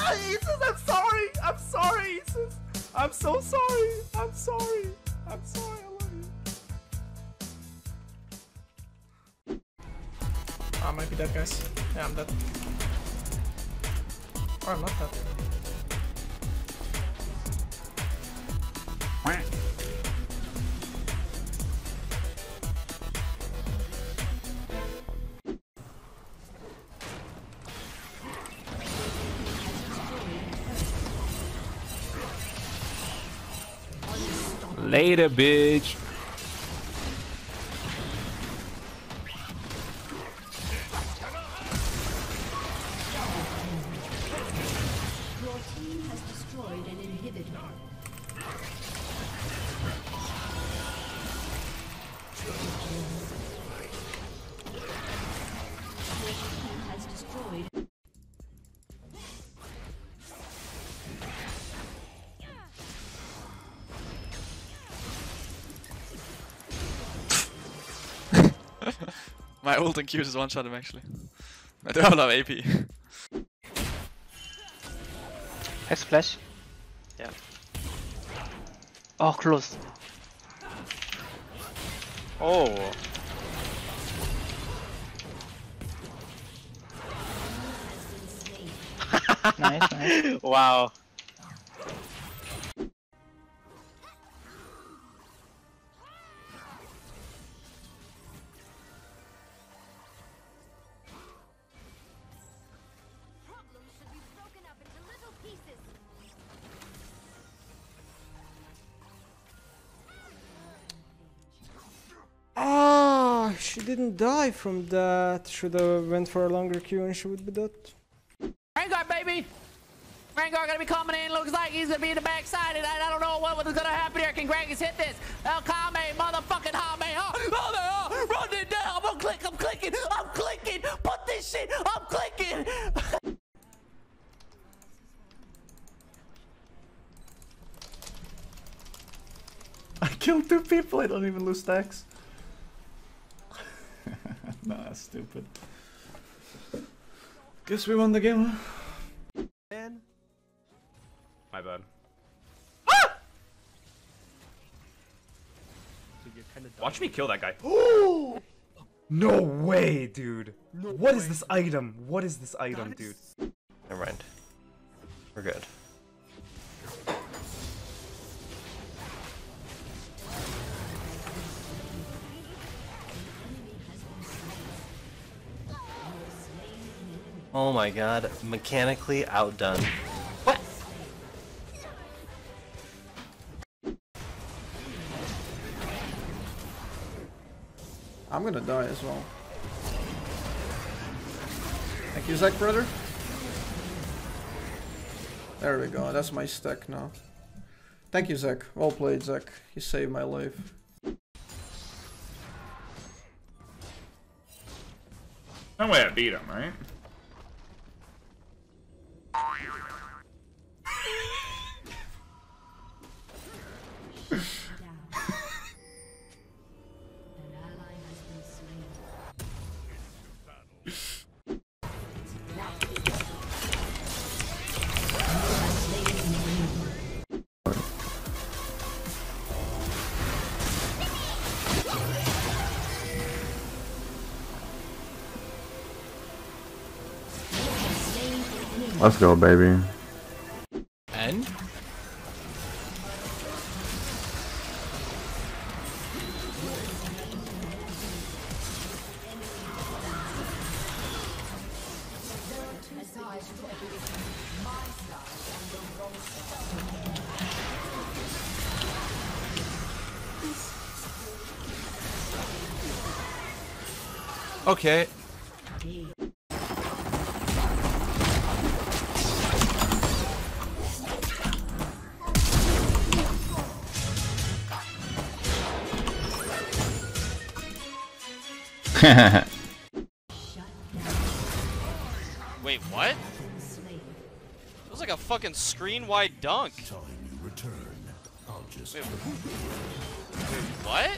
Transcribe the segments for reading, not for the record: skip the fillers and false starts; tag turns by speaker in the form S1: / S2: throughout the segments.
S1: Isus, I'm sorry. I'm sorry, Isus. I'm so sorry. I'm sorry. I'm sorry. I love you. I might be dead, guys. Yeah, I'm dead. Or I'm not dead.
S2: Later, bitch.
S3: Your team has destroyed an inhibitor. Your team has destroyed.
S4: My ult and Q just one-shot him actually. I do have a lot of AP.
S5: Hex flash.
S4: Yeah.
S5: Oh, close.
S4: Oh.
S5: Nice, nice.
S4: Wow.
S1: Ah, she didn't die from that. Should have went for a longer Q and she would be dead.
S6: Vanguard, baby! Vanguard gonna be coming in. Looks like he's gonna be in the backside, and I don't know what was gonna happen here. Can Gragas hit this? El Kame, motherfucking Hame. Oh, run it down. I'm clicking. I'm clicking. Put this shit. I'm clicking.
S1: I killed 2 people. I don't even lose stacks. Nah, stupid. Guess we won the game, huh?
S7: Man. My bad.
S1: Ah!
S7: Watch me kill that guy. No way, dude. What is this item? What is this item, dude?
S8: Never mind. We're good. Oh my god, mechanically outdone. What?
S1: I'm gonna die as well. Thank you, Zach, brother. There we go, that's my stack now. Thank you, Zach. Well played, Zach. You saved my life.
S7: No way I beat him, right?
S9: Let's go, baby.
S2: And? Okay.
S4: Wait, what? It was like a fucking screen-wide dunk. Wait, what?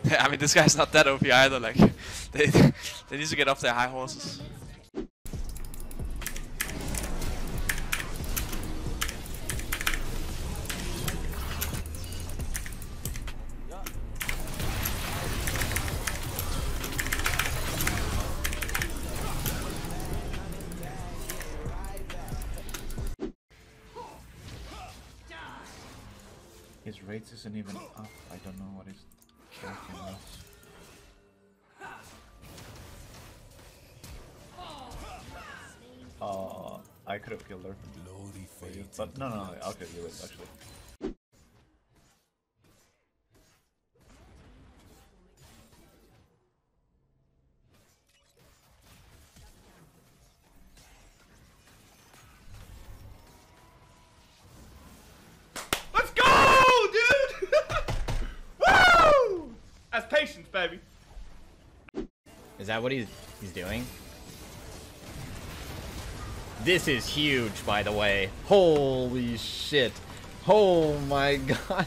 S4: I mean, this guy's not that OP either. Like, they need to get off their high horses.
S9: His rate isn't even up. I don't know what is tracking us. I could have killed her. But no, I'll kill you with actually.
S7: Let's go, dude! Woo! That's patience, baby.
S10: Is that what he's doing? This is huge, by the way. Holy shit. Oh my god.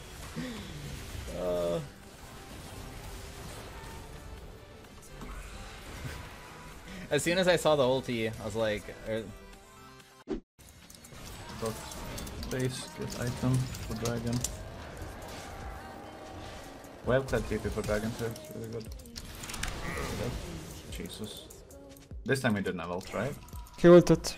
S10: As soon as I saw the ulti, I was like...
S9: Got space, get item for dragon. Well played TP for dragon too, it's really good. Jesus. This time we didn't have ult, right?
S11: He ulted.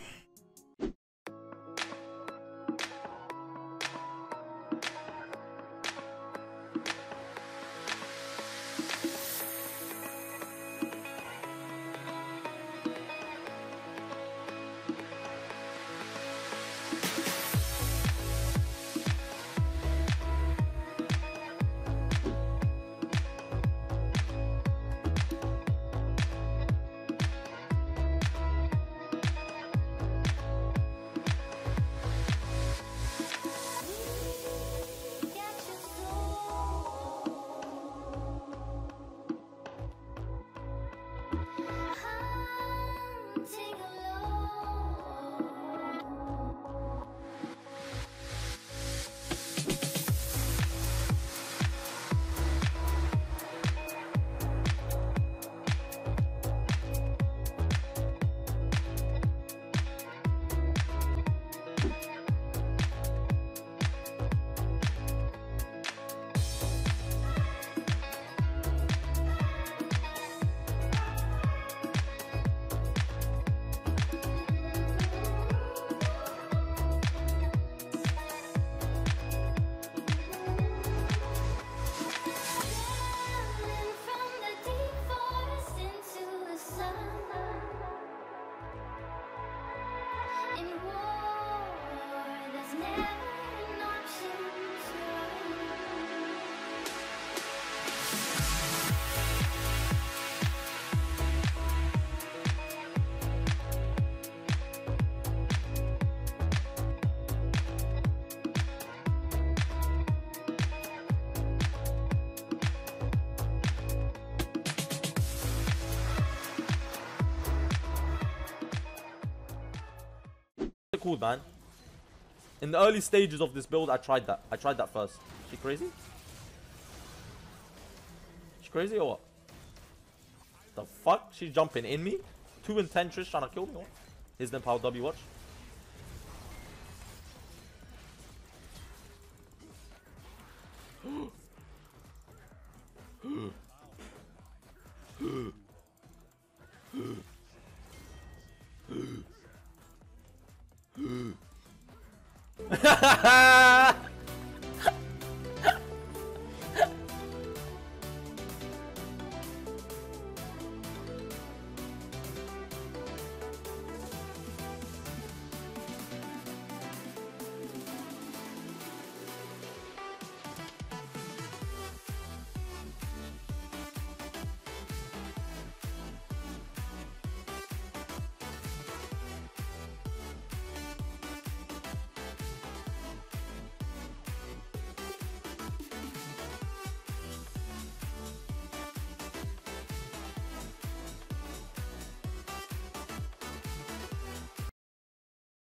S12: Cool, man. In the early stages of this build, I tried that. I tried that first. She crazy? She crazy or what? The fuck? She's jumping in me? 2 in 10 Trish trying to kill me? What? Here's the power W, watch. Ha ha ha!